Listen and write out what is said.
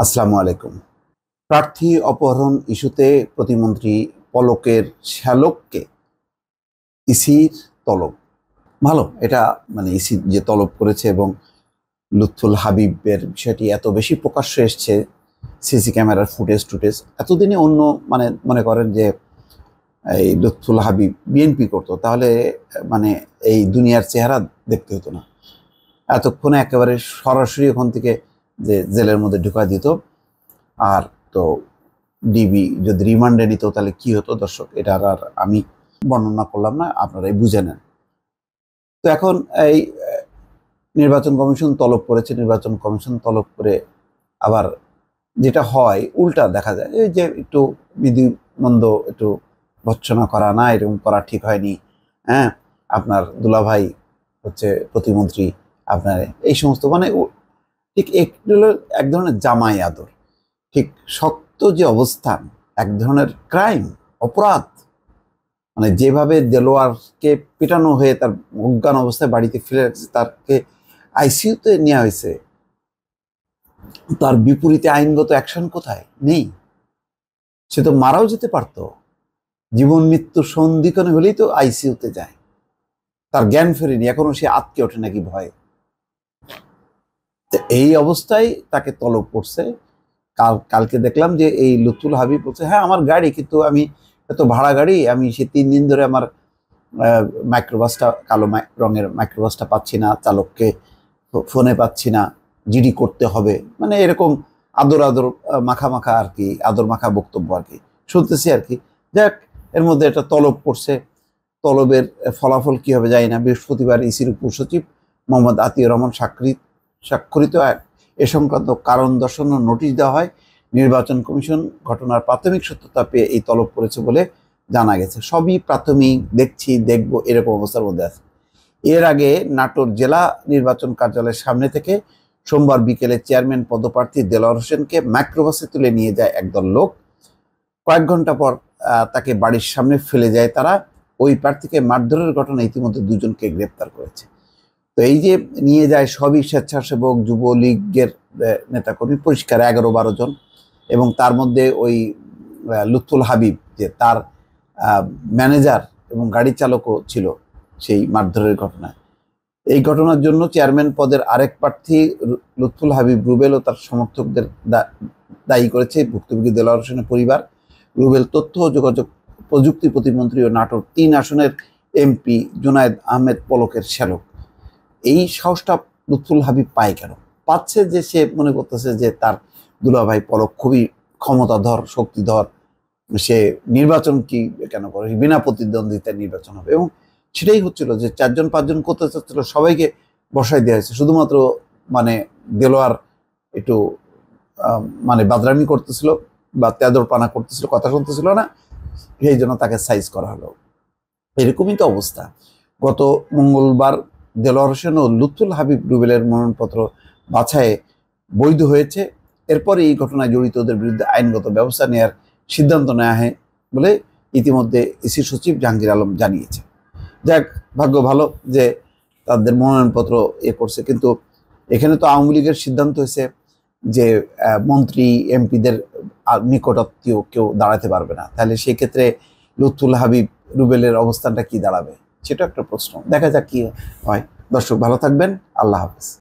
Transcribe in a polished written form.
আসসালামু আলাইকুম। প্রার্থী অপহরণ ইস্যুতে প্রতিমন্ত্রী পলকের শ্যালককে ইসির তলব। ভালো, এটা মানে ইসি যে তলব করেছে এবং লুৎফুল হাবিবের বিষয়টি এত বেশি প্রকাশ্যে এসছে, সিসি ক্যামেরার ফুটেজ এতদিনে অন্য মানে মনে করেন যে এই লুৎফুল হাবিব বিএনপি করতো তাহলে মানে এই দুনিয়ার চেহারা দেখতে হতো না। এতক্ষণে একেবারে সরাসরি ওখান থেকে যে জেলের মধ্যে ঢুকা দিত। আর তো ডিবি যদি রিমান্ডে নিত তাহলে কি হতো দর্শক, এটা আর আমি বর্ণনা করলাম না, আপনারাই বুঝে নেন। তো এখন এই নির্বাচন কমিশন তলব করেছে, নির্বাচন কমিশন তলব করে আবার যেটা হয় উল্টা দেখা যায়, এই যে একটু বিধিমন্দ একটু ভৎসনা করা, না এরকম করা ঠিক হয়নি, হ্যাঁ আপনার দুলাভাই হচ্ছে প্রতিমন্ত্রী, আপনার এই সমস্ত মানে ঠিক এগুলো এক ধরনের জামাই আদর। ঠিক সত্য যে অবস্থান এক ধরনের ক্রাইম, অপরাধ, মানে যেভাবে দেলোয়ারকে পিটানো হয়ে তার অজ্ঞান অবস্থায় বাড়িতে ফিরে রাখছে, তাকে আইসিইউতে নেওয়া হয়েছে, তার বিপরীতে আইনগত অ্যাকশন কোথায় নেই? সে তো মারাও যেতে পারত, জীবন মৃত্যু সন্ধিক্ষণে হলেই তো আইসিইউতে যায়। তার জ্ঞান ফেরেনি, এখনো সে আটকে ওঠে নাকি ভয়ে। এই অবস্থায় তাকে তলব করছে। কালকে দেখলাম যে এই লুৎফুল হাবিব বলছে, হ্যাঁ আমার গাড়ি, কিন্তু আমি এত ভাড়া গাড়ি, আমি সে 3 দিন ধরে আমার মাইক্রোবাসটা, কালো রঙের মাইক্রোবাসটা পাচ্ছি না, চালককে ফোনে পাচ্ছি না, জিডি করতে হবে, মানে এরকম আদর আদর মাখা আর কি, আদর মাখা বক্তব্য আর কি শুনতেছি আর কি। যাক, এর মধ্যে একটা তলব করছে। তলবের ফলাফল কি হবে জানি না। বৃহস্পতিবার ইসির উপসচিব মোহাম্মদ আতিউর রহমান স্বাক্ষরিত এ সংক্রান্ত কারণ দর্শানোর নোটিশ দেওয়া হয়। নির্বাচন কমিশন ঘটনার প্রাথমিক সত্যতা পেয়ে এই তলব করেছে বলে জানা গেছে। সবই প্রাথমিক, দেখবো এরকম অবস্থার মধ্যে আছে। এর আগে নাটোর জেলা নির্বাচন কার্যালয়ের সামনে থেকে সোমবার বিকেলে চেয়ারম্যান পদপ্রার্থী দেলোয়ার হোসেনকে মাইক্রোবাসে তুলে নিয়ে যায় একদল লোক। কয়েক ঘন্টা পর তাকে বাড়ির সামনে ফেলে যায় তারা। ওই প্রার্থীকে মারধরের ঘটনা ইতিমধ্যে 2জনকে গ্রেপ্তার করেছে। তো এই যে নিয়ে যায় সবই স্বেচ্ছাসেবক, যুবলীগের নেতাকর্মী, পরিষ্কার 11-12 জন, এবং তার মধ্যে ওই লুৎফুল হাবিব যে তার ম্যানেজার এবং গাড়ি চালকও ছিল সেই মারধরের ঘটনায়। এই ঘটনার জন্য চেয়ারম্যান পদের আরেক প্রার্থী লুৎফুল হাবিব রুবেল ও তার সমর্থকদের দায়ী করেছে ভুক্তভোগী দেলোয়ার হোসেনের পরিবার। রুবেল তথ্য ও যোগাযোগ প্রযুক্তি প্রতিমন্ত্রী ও নাটোর 3 আসনের এমপি জুনায়েদ আহমেদ পলকের শ্যালক। এই সাহসটা লুৎফুল হাবিব পায় কেন? পাচ্ছে যে সে মনে করতেছে যে তার দুলাভাই পলক খুবই ক্ষমতাধর, শক্তিধর, সে নির্বাচন কি কেন করে, বিনা প্রতিদ্বন্দ্বিতায় নির্বাচন হবে। এবং সেটাই হচ্ছিল যে 4-5 জন করতে চাচ্ছিল, সবাইকে বসাই দেওয়া হয়েছে। শুধুমাত্র মানে দেলোয়ার একটু মানে বাদরামি করতেছিল বা তেদর পানা করতেছিল, কথা শুনতেছিল না, সেই জন্য তাকে সাইজ করা হলো। এরকমই তো অবস্থা। গত মঙ্গলবার দেলোয়ার হোসেন ও লুৎফুল হাবিব রুবেলের মনোনয়নপত্র বাছাইয়ে বৈধ হয়েছে। এরপরে এই ঘটনায় জড়িতদের বিরুদ্ধে আইনগত ব্যবস্থা নেওয়ার সিদ্ধান্ত নেওয়া হয় বলে ইতিমধ্যে ইসি সচিব জাহাঙ্গীর আলম জানিয়েছে। যাক, ভাগ্য ভালো যে তাদের মনোনয়নপত্র করছে। কিন্তু এখানে তো আওয়ামী লীগের সিদ্ধান্ত হয়েছে যে মন্ত্রী এমপিদের নিকটাত্মীয় কেউ দাঁড়াতে পারবে না। তাহলে সেই ক্ষেত্রে লুৎফুল হাবিব রুবেলের অবস্থানটা কি দাঁড়াবে, সেটা একটা প্রশ্ন। দেখা যাক কি হয়। দর্শক ভালো থাকবেন, আল্লাহ হাফেজ।